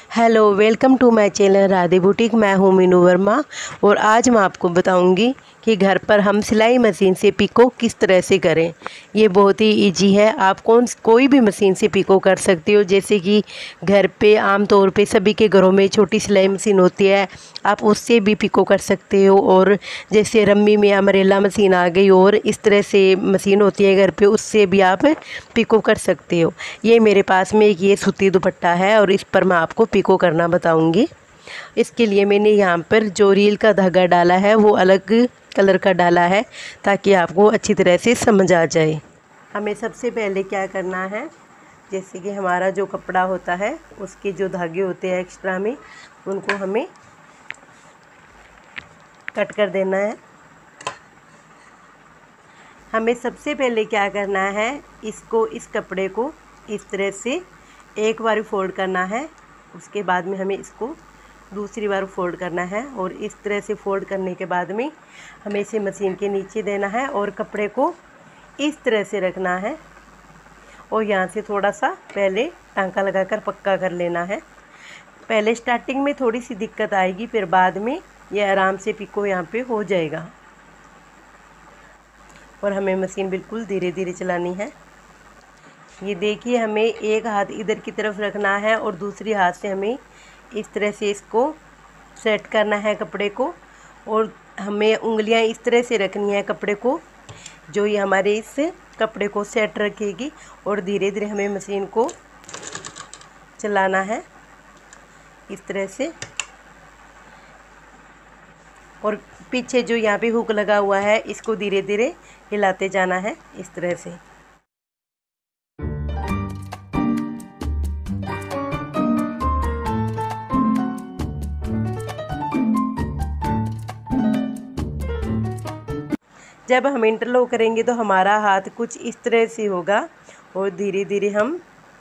Hello, welcome to my channel Radhe boutique. मैं हूँ मीनू वर्मा और आज मैं आपको बताऊंगी कि घर पर हम सिलाई मशीन से पिको किस तरह से करें। ये बहुत ही इजी है। आप कोई भी मशीन से पिको कर सकते हो। जैसे कि घर पे आम तौर पे सभी के घरों में छोटी सिलाई मशीन होती है, आप उससे भी पिको कर सकते हो। और जैसे रम्मी में अमरेला मशीन आ गई और इस तरह से मशीन होती है घर पे, उससे भी आप पिको कर सकते हो। ये मेरे पास में एक ये सूती दुपट्टा है और इस पर मैं आपको पिको करना बताऊंगी। इसके लिए मैंने यहाँ पर जो रील का धागा डाला है वो अलग कलर का डाला है ताकि आपको अच्छी तरह से समझ आ जाए। हमें सबसे पहले क्या करना है, जैसे कि हमारा जो कपड़ा होता है उसके जो धागे होते हैं एक्स्ट्रा में, उनको हमें कट कर देना है। हमें सबसे पहले क्या करना है, इस कपड़े को इस तरह से एक बार फोल्ड करना है। उसके बाद में हमें इसको दूसरी बार फोल्ड करना है और इस तरह से फोल्ड करने के बाद में हमें इसे मशीन के नीचे देना है और कपड़े को इस तरह से रखना है और यहाँ से थोड़ा सा पहले टांका लगाकर पक्का कर लेना है। पहले स्टार्टिंग में थोड़ी सी दिक्कत आएगी, फिर बाद में यह आराम से पिको यहाँ पे हो जाएगा। और हमें मशीन बिल्कुल धीरे धीरे चलानी है। ये देखिए, हमें एक हाथ इधर की तरफ रखना है और दूसरी हाथ से हमें इस तरह से इसको सेट करना है कपड़े को। और हमें उंगलियां इस तरह से रखनी है कपड़े को, जो ये हमारे इस कपड़े को सेट रखेगी। और धीरे धीरे हमें मशीन को चलाना है इस तरह से। और पीछे जो यहाँ पे हुक लगा हुआ है इसको धीरे धीरे हिलाते जाना है इस तरह से। जब हम इंटरलॉक करेंगे तो हमारा हाथ कुछ इस तरह से होगा और धीरे धीरे हम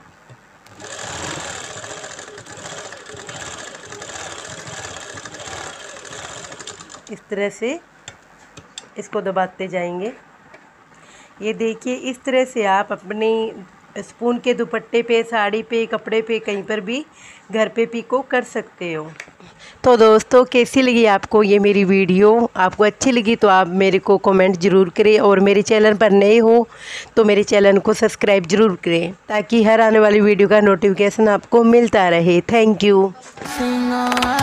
इस तरह से इसको दबाते जाएंगे। ये देखिए, इस तरह से आप अपने स्पून के दुपट्टे पे, साड़ी पे, कपड़े पे, कहीं पर भी घर पे पिको कर सकते हो। तो दोस्तों, कैसी लगी आपको ये मेरी वीडियो? आपको अच्छी लगी तो आप मेरे को कमेंट ज़रूर करें और मेरे चैनल पर नए हो तो मेरे चैनल को सब्सक्राइब ज़रूर करें ताकि हर आने वाली वीडियो का नोटिफिकेशन आपको मिलता रहे। Thank you.